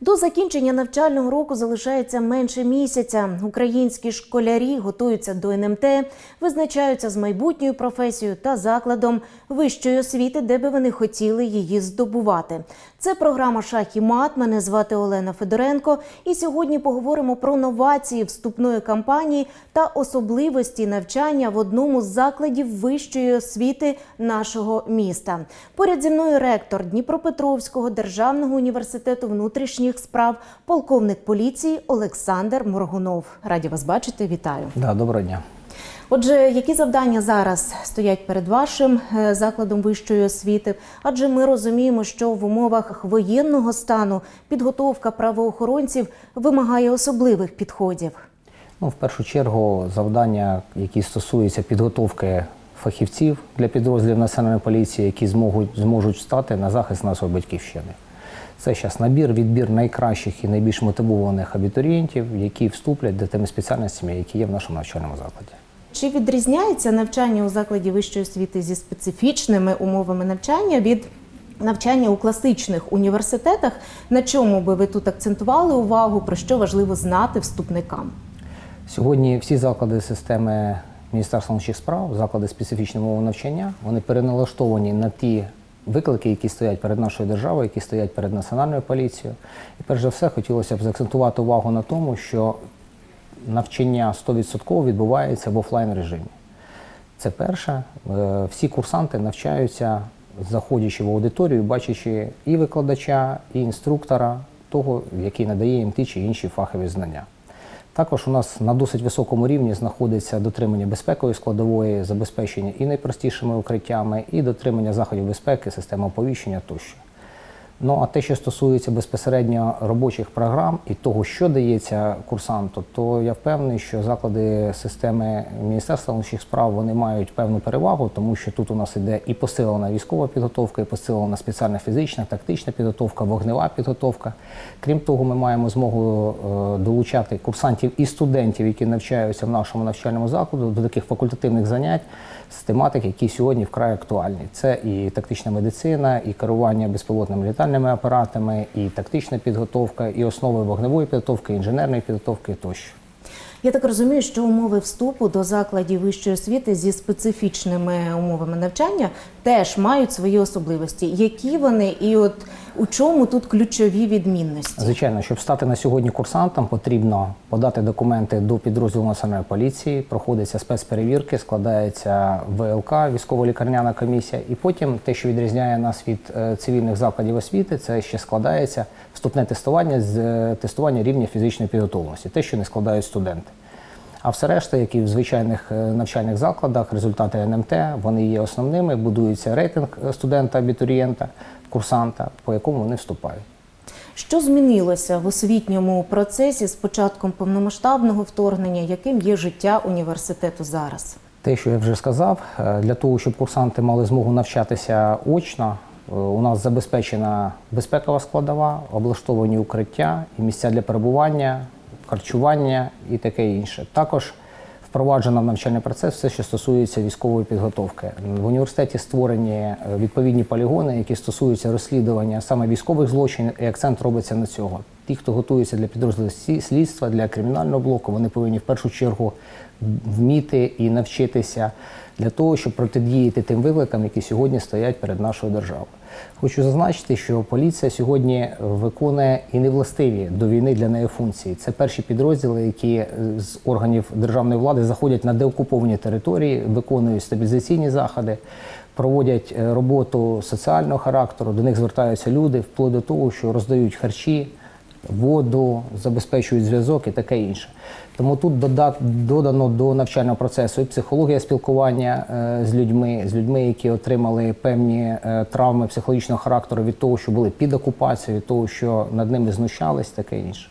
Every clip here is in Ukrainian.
До закінчення навчального року залишається менше місяця. Українські школярі готуються до НМТ, визначаються з майбутньою професією та закладом вищої освіти, де би вони хотіли її здобувати. Це програма «Шах і мат». Мене звати Олена Федоренко. І сьогодні поговоримо про новації вступної кампанії та особливості навчання в одному з закладів вищої освіти нашого міста. Поряд зі мною ректор Дніпропетровського державного університету внутрішніх справ, полковник поліції Олександр Моргунов. Раді вас бачити, вітаю. Доброго дня. Отже, які завдання зараз стоять перед вашим закладом вищої освіти? Адже ми розуміємо, що в умовах воєнного стану підготовка правоохоронців вимагає особливих підходів. В першу чергу завдання, які стосуються підготовки фахівців для підрозділів Національної поліції, які зможуть стати на захист нашої батьківщини. Це зараз набір, відбір найкращих і найбільш мотивованих абітурієнтів, які вступлять за тими спеціальностями, які є в нашому навчальному закладі. Чи відрізняється навчання у закладі вищої освіти зі специфічними умовами навчання від навчання у класичних університетах? На чому би ви тут акцентували увагу, про що важливо знати вступникам? Сьогодні всі заклади системи Міністерства внутрішніх справ, заклади специфічної мови навчання, вони переналаштовані на ті виклики, які стоять перед нашою державою, які стоять перед Національною поліцією. І перш за все хотілося б заакцентувати увагу на тому, що навчання 100% відбувається в офлайн режимі. Це перше. Всі курсанти навчаються, заходячи в аудиторію, бачачи і викладача, і інструктора, того, який надає їм ті чи інші фахові знання. Також у нас на досить високому рівні знаходиться дотримання безпекової складової, забезпечення і найпростішими укриттями, і дотримання заходів безпеки, системи оповіщення тощо. А те, що стосується безпосередньо робочих програм і того, що дається курсанту, то я впевнений, що заклади системи Міністерства внутрішніх справ, вони мають певну перевагу, тому що тут у нас іде і посилена військова підготовка, і посилена спеціальна фізична, тактична підготовка, вогнева підготовка. Крім того, ми маємо змогу долучати курсантів і студентів, які навчаються в нашому навчальному закладу, до таких факультативних занять з тематик, які сьогодні вкрай актуальні. Це і тактична медицина, і керування безпілотними літальними апаратами, і тактична підготовка, і основи вогневої підготовки, інженерної підготовки тощо. Я так розумію, що умови вступу до закладів вищої освіти зі специфічними умовами навчання теж мають свої особливості. Які вони і у чому тут ключові відмінності? Звичайно, щоб стати на сьогодні курсантом, потрібно подати документи до підрозділу Національної поліції, проходиться спецперевірки, складається ВЛК, військово-лікарняна комісія, і потім те, що відрізняє нас від цивільних закладів освіти, це ще складається вступне тестування з тестування рівня фізичної підготовленості, те, що не складають студенти. А все решта, як і в звичайних навчальних закладах, результати НМТ, вони є основними, будується рейтинг студента-абітурієнта, курсанта, по якому вони вступають. Що змінилося в освітньому процесі з початком повномасштабного вторгнення? Яким є життя університету зараз? Те, що я вже сказав, для того, щоб курсанти мали змогу навчатися очно, у нас забезпечена безпекова складова, облаштовані укриття і місця для перебування, харчування і таке інше. Також впроваджено в навчальний процес все, що стосується військової підготовки. В університеті створені відповідні полігони, які стосуються розслідування саме військових злочинів, і акцент робиться на цього. Ті, хто готується для підрозділів слідства, для кримінального блоку, вони повинні в першу чергу вміти і навчитися для того, щоб протидіяти тим викликам, які сьогодні стоять перед нашою державою. Хочу зазначити, що поліція сьогодні виконує і невластиві до війни для неї функції. Це перші підрозділи, які з органів державної влади заходять на деокуповані території, виконують стабілізаційні заходи, проводять роботу соціального характеру, до них звертаються люди, вплоть до того, що роздають харчі, воду, забезпечують зв'язок і таке інше. Тому тут додано до навчального процесу і психологія спілкування з людьми, які отримали певні травми психологічного характеру від того, що були під окупацією, від того, що над ними знущались, таке інше.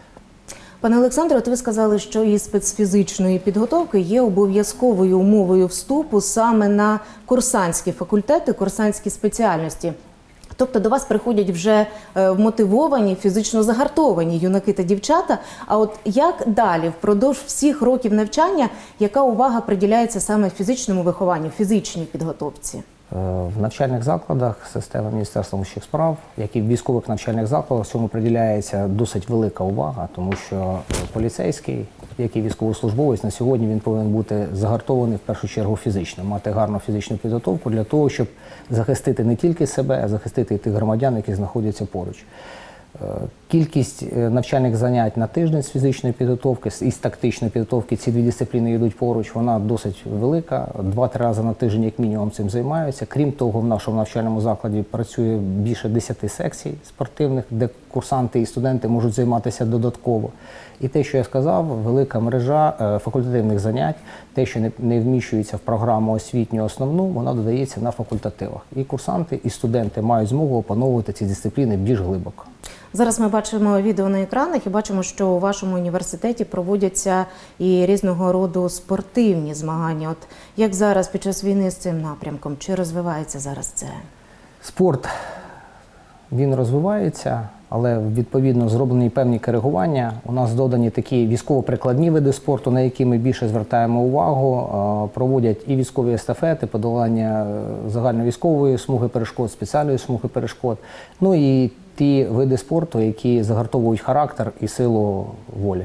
Пане Олександре, от ви сказали, що і спецфізичної підготовки є обов'язковою умовою вступу саме на курсантські факультети, курсантські спеціальності. Тобто до вас приходять вже вмотивовані, фізично загартовані юнаки та дівчата. А от як далі, впродовж всіх років навчання, яка увага приділяється саме фізичному вихованню, фізичній підготовці? В навчальних закладах системи Міністерства внутрішніх справ, як і в військових навчальних закладах, цьому приділяється досить велика увага, тому що поліцейський, як і військовослужбовець, на сьогодні він повинен бути загартований в першу чергу фізично, мати гарну фізичну підготовку для того, щоб захистити не тільки себе, а захистити і тих громадян, які знаходяться поруч. Кількість навчальних занять на тиждень з фізичної підготовки і з тактичної підготовки, ці дві дисципліни йдуть поруч, вона досить велика. 2-3 рази на тиждень, як мінімум, цим займаються. Крім того, в нашому навчальному закладі працює більше 10 секцій спортивних, де курсанти і студенти можуть займатися додатково. І те, що я сказав, велика мережа факультативних занять, те, що не вміщується в програму освітню основну, вона додається на факультативах. І курсанти, і студенти мають змогу опановувати ці дисципліни більш глибоко. Зараз ми бачимо відео на екранах і бачимо, що у вашому університеті проводяться і різного роду спортивні змагання. От як зараз під час війни з цим напрямком? Чи розвивається зараз це? Спорт, він розвивається, але відповідно зроблені певні коригування. У нас додані такі військово-прикладні види спорту, на які ми більше звертаємо увагу. Проводять і військові естафети, подолання загальновійськової смуги перешкод, спеціальної смуги перешкод. Ну і ті види спорту, які загартовують характер і силу волі.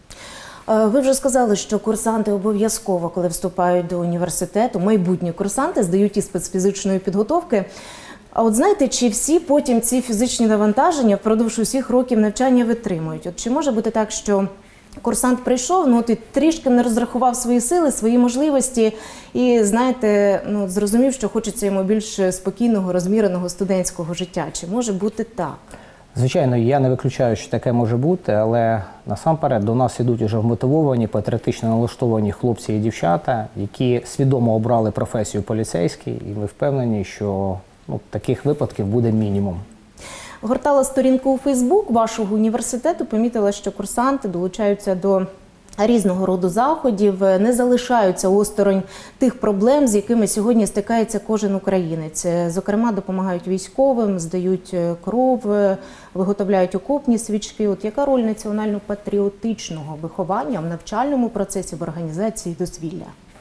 Ви вже сказали, що курсанти обов'язково, коли вступають до університету, майбутні курсанти здають іспит з фізичної підготовки. А от знаєте, чи всі потім ці фізичні навантаження впродовж усіх років навчання витримують? От чи може бути так, що курсант прийшов, ну от і трішки не розрахував свої сили, свої можливості і, знаєте, ну, зрозумів, що хочеться йому більш спокійного, розміреного студентського життя? Чи може бути так? Звичайно, я не виключаю, що таке може бути, але насамперед до нас ідуть уже вмотивовані, патріотично налаштовані хлопці і дівчата, які свідомо обрали професію поліцейський, і ми впевнені, що таких випадків буде мінімум. Гортала сторінку у Фейсбук вашого університету, помітила, що курсанти долучаються до різного роду заходів, не залишаються осторонь тих проблем, з якими сьогодні стикається кожен українець. Зокрема, допомагають військовим, здають кров, виготовляють окопні свічки. От яка роль національно-патріотичного виховання в навчальному процесі, в організації дозвілля?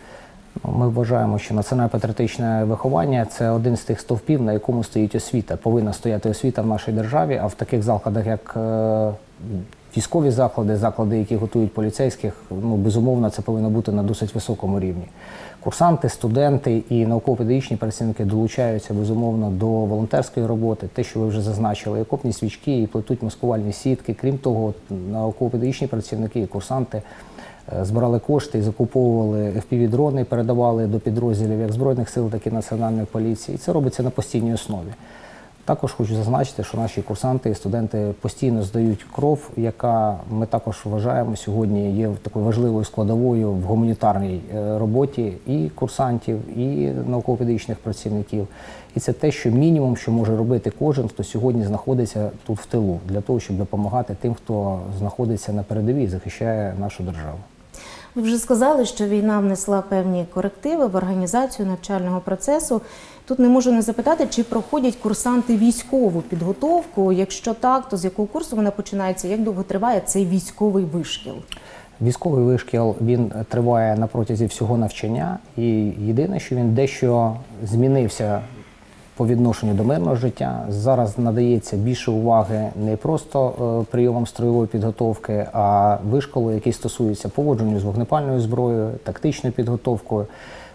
Ми вважаємо, що національно-патріотичне виховання – це один з тих стовпів, на якому стоїть освіта. Повинна стояти освіта в нашій державі, а в таких закладах, як військові заклади, заклади, які готують поліцейських, безумовно, це повинно бути на досить високому рівні. Курсанти, студенти і науково-педагогічні працівники долучаються, безумовно, до волонтерської роботи. Те, що ви вже зазначили, окопні свічки, і плетуть маскувальні сітки. Крім того, науково-педагогічні працівники і курсанти збирали кошти і закуповували FPV-дрони, передавали до підрозділів як Збройних сил, так і Національної поліції. І це робиться на постійній основі. Також хочу зазначити, що наші курсанти і студенти постійно здають кров, яка, ми також вважаємо, сьогодні є такою важливою складовою в гуманітарній роботі і курсантів, і науково-педагогічних працівників. І це те, що мінімум, що може робити кожен, хто сьогодні знаходиться тут в тилу, для того, щоб допомагати тим, хто знаходиться на передовій і захищає нашу державу. Ви вже сказали, що війна внесла певні корективи в організацію навчального процесу. Тут не можу не запитати, чи проходять курсанти військову підготовку? Якщо так, то з якого курсу вона починається? Як довго триває цей військовий вишкіл? Військовий вишкіл, він триває на протязі всього навчання. І єдине, що він дещо змінився по відношенню до мирного життя. Зараз надається більше уваги не просто прийомам строєвої підготовки, а вишколу, який стосується поводження з вогнепальною зброєю, тактичною підготовкою.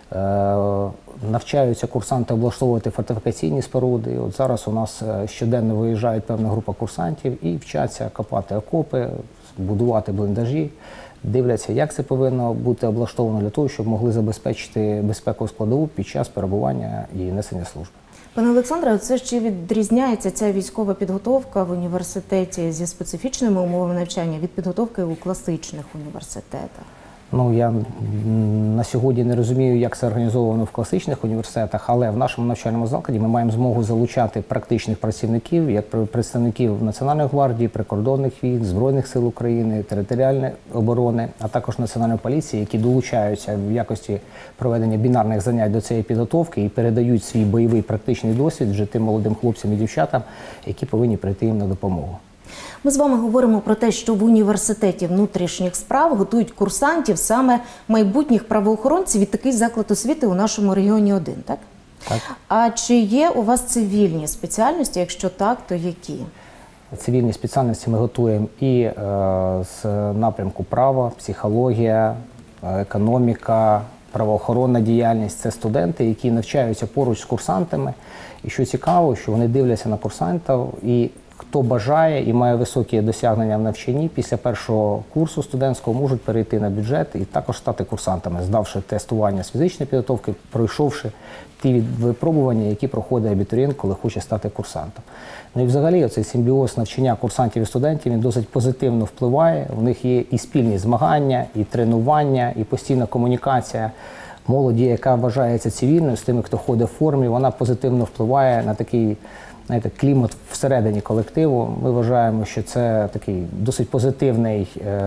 Навчаються курсанти облаштовувати фортифікаційні споруди. От зараз у нас щоденно виїжджає певна група курсантів і вчаться копати окопи, будувати бліндажі, дивляться, як це повинно бути облаштовано для того, щоб могли забезпечити безпекову складову під час перебування і несення служби. Пане Олександре, це ще відрізняється ця військова підготовка в університеті зі специфічними умовами навчання від підготовки у класичних університетах? Я на сьогодні не розумію, як це організовано в класичних університетах, але в нашому навчальному закладі ми маємо змогу залучати практичних працівників, як представників Національної гвардії, прикордонних військ, Збройних сил України, територіальної оборони, а також Національної поліції, які долучаються в якості проведення бінарних занять до цієї підготовки і передають свій бойовий практичний досвід вже тим молодим хлопцям і дівчатам, які повинні прийти їм на допомогу. Ми з вами говоримо про те, що в університеті внутрішніх справ готують курсантів, саме майбутніх правоохоронців, і такий заклад освіти у нашому регіоні один, так? Так. А чи є у вас цивільні спеціальності? Якщо так, то які? Цивільні спеціальності ми готуємо і з напрямку права, психологія, економіка, правоохоронна діяльність. Це студенти, які навчаються поруч з курсантами. І що цікаво, що вони дивляться на курсантів, і хто бажає і має високі досягнення в навчанні, після першого курсу студентського можуть перейти на бюджет і також стати курсантами, здавши тестування з фізичної підготовки, пройшовши ті випробування, які проходить абітурієнт, коли хоче стати курсантом. Ну і взагалі оцей симбіоз навчання курсантів і студентів, він досить позитивно впливає. У них є і спільні змагання, і тренування, і постійна комунікація. Молоді, яка вважається цивільною, з тими, хто ходить в формі, вона позитивно впливає на такий, знаєте, клімат всередині колективу. Ми вважаємо, що це такий досить позитивний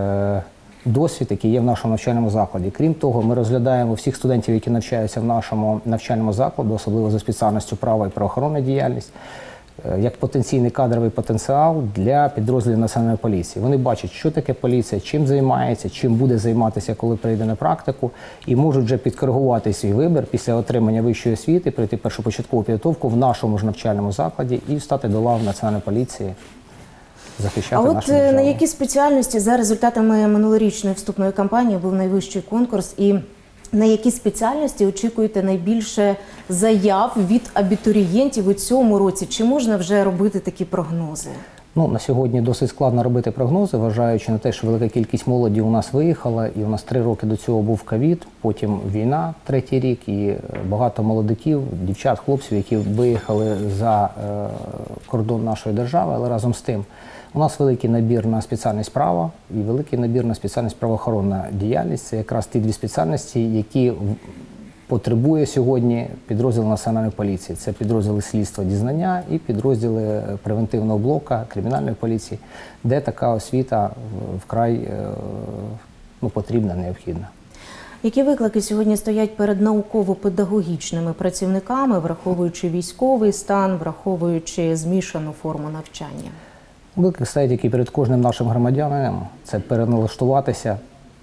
досвід, який є в нашому навчальному закладі. Крім того, ми розглядаємо всіх студентів, які навчаються в нашому навчальному закладі, особливо за спеціальністю права і правоохоронна діяльність, як потенційний кадровий потенціал для підрозділів Національної поліції. Вони бачать, що таке поліція, чим займається, чим буде займатися, коли прийде на практику, і можуть вже підкоригувати свій вибір після отримання вищої освіти, пройти першопочаткову підготовку в нашому ж навчальному закладі і стати до лав Національної поліції, захищати нашу державу. А от на які спеціальності за результатами минулорічної вступної кампанії був найвищий конкурс, і на які спеціальності очікуєте найбільше заяв від абітурієнтів у цьому році? Чи можна вже робити такі прогнози? Ну, на сьогодні досить складно робити прогнози, вважаючи на те, що велика кількість молоді у нас виїхала, і у нас 3 роки до цього був ковід, потім війна, 3-й рік, і багато молодиків, дівчат, хлопців, які виїхали за кордон нашої держави, але разом з тим у нас великий набір на спеціальність права і великий набір на спеціальність правоохоронна діяльність. Це якраз ті 2 спеціальності, які потребує сьогодні підрозділ Національної поліції. Це підрозділи слідства, дізнання і підрозділи превентивного блока, кримінальної поліції, де така освіта вкрай потрібна, необхідна. Які виклики сьогодні стоять перед науково-педагогічними працівниками, враховуючи військовий стан, враховуючи змішану форму навчання? Виклик стоять, який перед кожним нашим громадянином – це переналаштуватися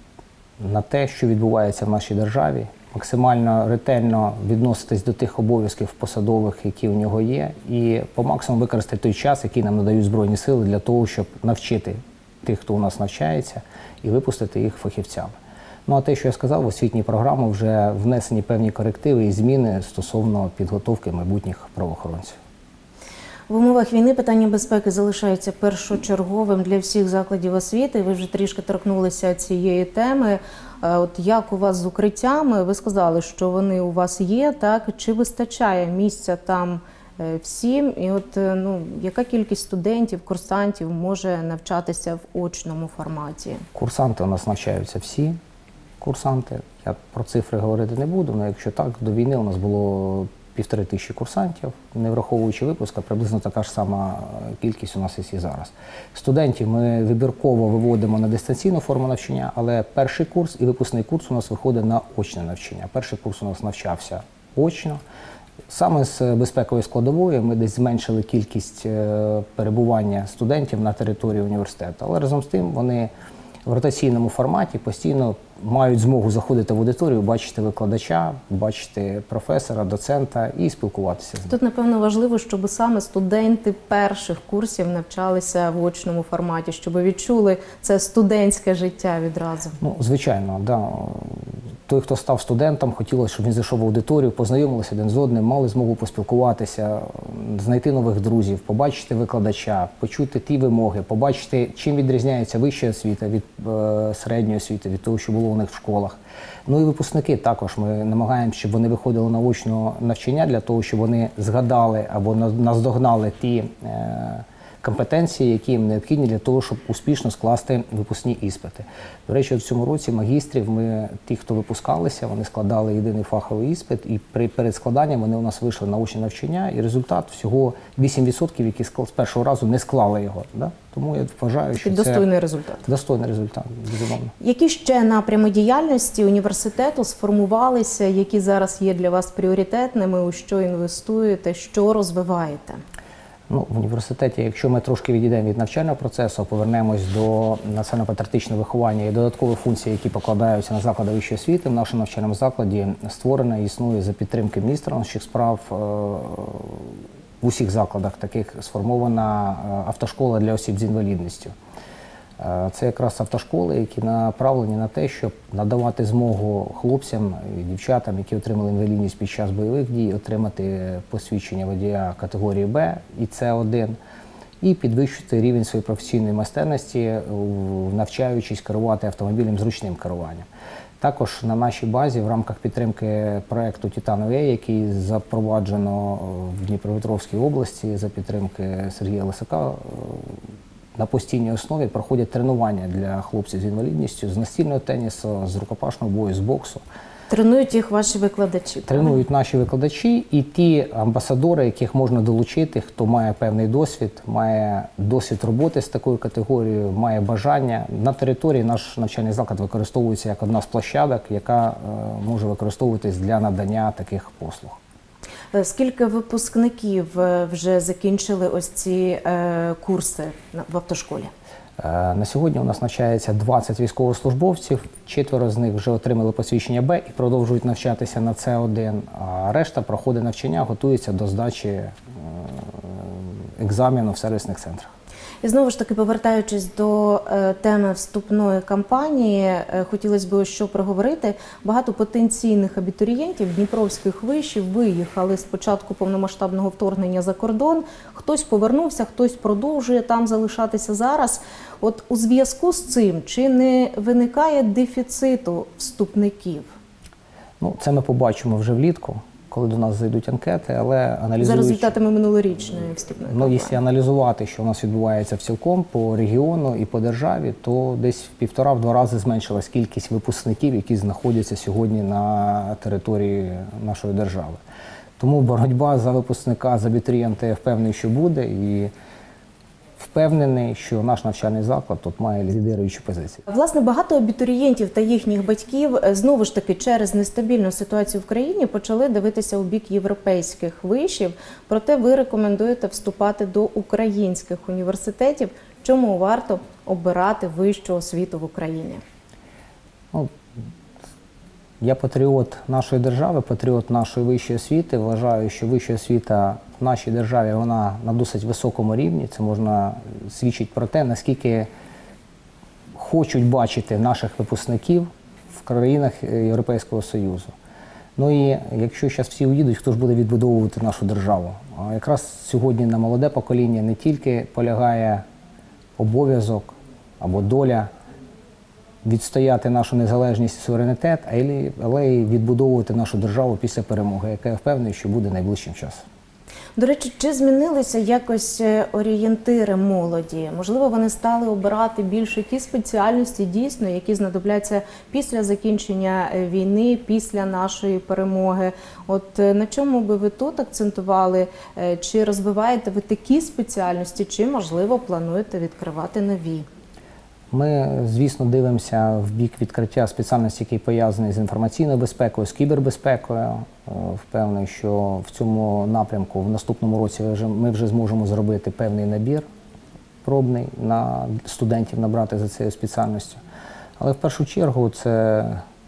на те, що відбувається в нашій державі, максимально ретельно відноситись до тих обов'язків посадових, які у нього є, і по максимуму використати той час, який нам надають Збройні Сили, для того, щоб навчити тих, хто у нас навчається, і випустити їх фахівцями. Ну а те, що я сказав, в освітній програмі вже внесені певні корективи і зміни стосовно підготовки майбутніх правоохоронців. В умовах війни питання безпеки залишається першочерговим для всіх закладів освіти. Ви вже трішки торкнулися цієї теми. От як у вас з укриттями? Ви сказали, що вони у вас є, так? Чи вистачає місця там всім? І от яка кількість студентів, курсантів може навчатися в очному форматі? Курсанти у нас навчаються всі. Курсанти. Я про цифри говорити не буду, але якщо так, до війни у нас було 1500 курсантів, не враховуючи випуск, приблизно така ж сама кількість у нас і зараз. Студентів ми вибірково виводимо на дистанційну форму навчання, але перший курс і випускний курс у нас виходить на очне навчання. Перший курс у нас навчався очно. Саме з безпекової складової ми десь зменшили кількість перебування студентів на території університету, але разом з тим вони в ротаційному форматі постійно мають змогу заходити в аудиторію, бачити викладача, бачити професора, доцента і спілкуватися з ним. Тут, напевно, важливо, щоб саме студенти перших курсів навчалися в очному форматі, щоб відчули це студентське життя відразу. Ну, звичайно, да. Той, хто став студентом, хотілося, щоб він зайшов в аудиторію, познайомилися один з одним, мали змогу поспілкуватися, знайти нових друзів, побачити викладача, почути ті вимоги, побачити, чим відрізняється вища освіта від середньої освіти, від того, що було у них в школах. Ну і випускники також. Ми намагаємося, щоб вони виходили на очне навчання для того, щоб вони згадали або наздогнали ті компетенції, які їм необхідні для того, щоб успішно скласти випускні іспити. До речі, в цьому році магістрів ті, хто випускалися, вони складали єдиний фаховий іспит, і перед складанням вони у нас вийшли на очне навчання, і результат всього 8%, які з першого разу не склали його. Да? Тому я вважаю, що це достойний результат. Достойний результат, безумовно. Які ще напрями діяльності університету сформувалися, які зараз є для вас пріоритетними, у що інвестуєте, що розвиваєте? Ну, в університеті, якщо ми трошки відійдемо від навчального процесу, повернемось до національно-патріотичного виховання і додаткових функцій, які покладаються на заклади вищої освіти, в нашому навчальному закладі створена і існує за підтримки міністра внутрішніх справ в усіх закладах таких сформована автошкола для осіб з інвалідністю. Це якраз автошколи, які направлені на те, щоб надавати змогу хлопцям і дівчатам, які отримали інвалідність під час бойових дій, отримати посвідчення водія категорії Б і С1, і підвищити рівень своєї професійної майстерності, навчаючись керувати автомобілем з ручним керуванням. Також на нашій базі в рамках підтримки проєкту «Титан-УЕ», який запроваджено в Дніпропетровській області за підтримки Сергія Лисака, на постійній основі проходять тренування для хлопців з інвалідністю з настільного тенісу, з рукопашного бою, з боксу. Тренують їх ваші викладачі? Тренують наші викладачі і ті амбасадори, яких можна долучити, хто має певний досвід, має досвід роботи з такою категорією, має бажання. На території наш навчальний заклад використовується як одна з площадок, яка може використовуватись для надання таких послуг. Скільки випускників вже закінчили ось ці курси в автошколі? На сьогодні у нас навчається 20 військовослужбовців, 4 з них вже отримали посвідчення Б і продовжують навчатися на С1, а решта проходить навчання, готується до здачі екзамену в сервісних центрах. І знову ж таки, повертаючись до теми вступної кампанії, хотілося б що проговорити. Багато потенційних абітурієнтів дніпровських вишів виїхали з початку повномасштабного вторгнення за кордон. Хтось повернувся, хтось продовжує там залишатися зараз. От у зв'язку з цим, чи не виникає дефіциту вступників? Ну, це ми побачимо вже влітку, коли до нас зайдуть анкети, але аналізуючи... За результатами минулорічної вступної кампанії. Якщо аналізувати, що у нас відбувається цілком по регіону і по державі, то десь в 1,5-2 рази зменшилась кількість випускників, які знаходяться сьогодні на території нашої держави. Тому боротьба за випускника, за абітурієнта, я впевнений, що буде, і впевнений, що наш навчальний заклад тут має лідируючу позицію. Власне, багато абітурієнтів та їхніх батьків знову ж таки через нестабільну ситуацію в країні почали дивитися у бік європейських вишів. Проте ви рекомендуєте вступати до українських університетів. Чому варто обирати вищу освіту в Україні? Ну, я патріот нашої держави, патріот нашої вищої освіти. Вважаю, що вища освіта в нашій державі вона на досить високому рівні. Це можна свідчити про те, наскільки хочуть бачити наших випускників в країнах Європейського Союзу. Ну і якщо зараз всі уїдуть, хто ж буде відбудовувати нашу державу? А якраз сьогодні на молоде покоління не тільки полягає обов'язок або доля відстояти нашу незалежність і суверенітет, але й відбудовувати нашу державу після перемоги, яка, я впевнений, що буде найближчим часом. До речі, чи змінилися якось орієнтири молоді? Можливо, вони стали обирати більше ті спеціальності, дійсно, які знадобляться після закінчення війни, після нашої перемоги. От на чому би ви тут акцентували? Чи розвиваєте ви такі спеціальності, чи, можливо, плануєте відкривати нові? Ми, звісно, дивимося в бік відкриття спеціальності, які пов'язані з інформаційною безпекою, з кібербезпекою. Впевнений, що в цьому напрямку в наступному році ми вже зможемо зробити певний набір пробний на студентів набрати за цією спеціальністю. Але в першу чергу це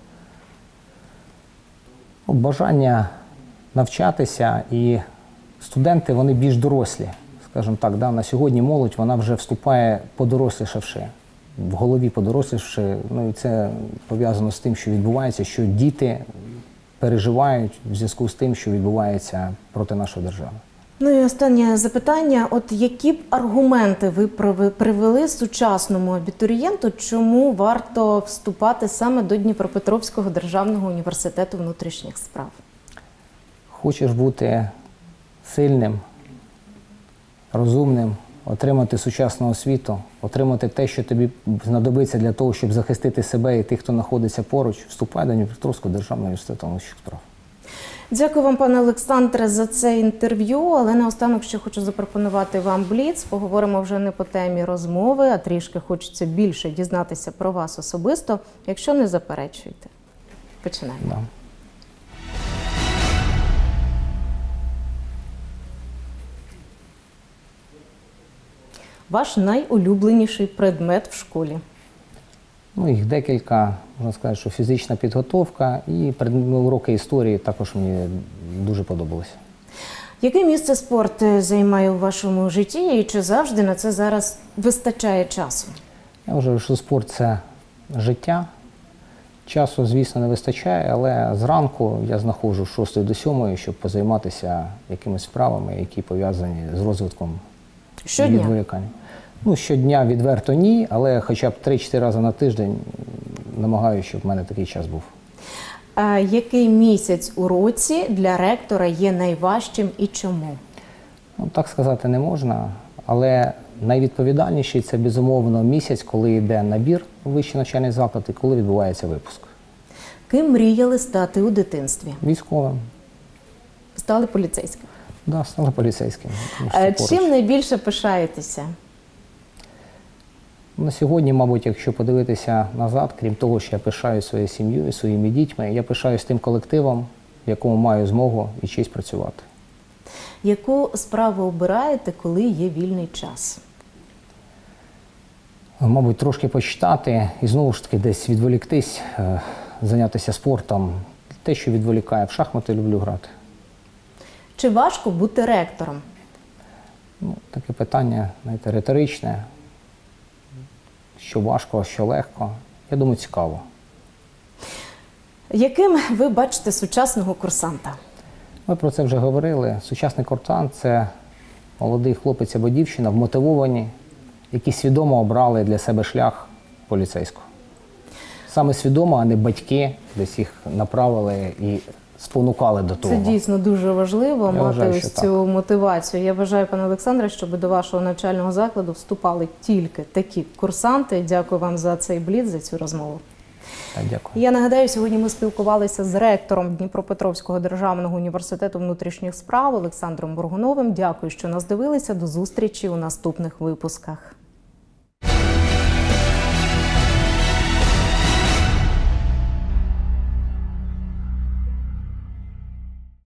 бажання навчатися, і студенти, вони більш дорослі. Скажімо так, на сьогодні молодь, вона вже вступає подорослішавши. В голові подорослішавши, ну і це пов'язано з тим, що відбувається, що діти переживають в зв'язку з тим, що відбувається проти нашої держави. Ну і останнє запитання. От які б аргументи ви привели сучасному абітурієнту, чому варто вступати саме до Дніпропетровського державного університету внутрішніх справ? Хочеш бути сильним, розумним, отримати сучасну освіту, отримати те, що тобі знадобиться для того, щоб захистити себе і тих, хто знаходиться поруч, вступай до Дніпропетровського державного університету внутрішніх справ. Дякую вам, пане Олександре, за це інтерв'ю, але наостанок ще хочу запропонувати вам бліц. Поговоримо вже не по темі розмови, а трішки хочеться більше дізнатися про вас особисто, якщо не заперечуєте. Починаємо. Да. ваш найулюбленіший предмет в школі? Ну, їх декілька, можна сказати, що фізична підготовка і уроки історії також мені дуже подобалися. Яке місце спорт займає у вашому житті і чи завжди на це зараз вистачає часу? Я вважаю, що спорт – це життя. Часу, звісно, не вистачає, але зранку я знаходжу з 6 до 7, щоб позайматися якимись справами, які пов'язані з розвитком і відволіканням. Ну, щодня відверто ні, але хоча б 3-4 рази на тиждень намагаюся, щоб в мене такий час був. А який місяць у році для ректора є найважчим і чому? Ну, так сказати не можна, але найвідповідальніший – це, безумовно, місяць, коли йде набір у вищий навчальний заклад і коли відбувається випуск. Ким мріяли стати у дитинстві? Військовим. Стали поліцейським? Да, стали поліцейським. Тому що це поруч. Чим найбільше пишаєтеся? На сьогодні, мабуть, якщо подивитися назад, крім того, що я пишаюсь своєю сім'єю, своїми дітьми, я пишаюсь тим колективом, в якому маю змогу і честь працювати. Яку справу обираєте, коли є вільний час? Мабуть, трошки почитати і знову ж таки десь відволіктись, зайнятися спортом. Те, що відволікає. В шахмати люблю грати. Чи важко бути ректором? Ну, таке питання, знаєте, риторичне. Що важко, а що легко. Я думаю, цікаво. Яким ви бачите сучасного курсанта? Ми про це вже говорили. Сучасний курсант – це молодий хлопець або дівчина, вмотивовані, які свідомо обрали для себе шлях поліцейського. Саме свідомо, а не батьки десь їх направили і спонукали до того. Це дійсно дуже важливо, мати вважаю, ось цю мотивацію. Я бажаю, пане Олександре, щоб до вашого навчального закладу вступали тільки такі курсанти. Дякую вам за цей бліц, за цю розмову. Дякую. Я нагадаю, сьогодні ми спілкувалися з ректором Дніпропетровського державного університету внутрішніх справ Олександром Бургуновим. Дякую, що нас дивилися. До зустрічі у наступних випусках.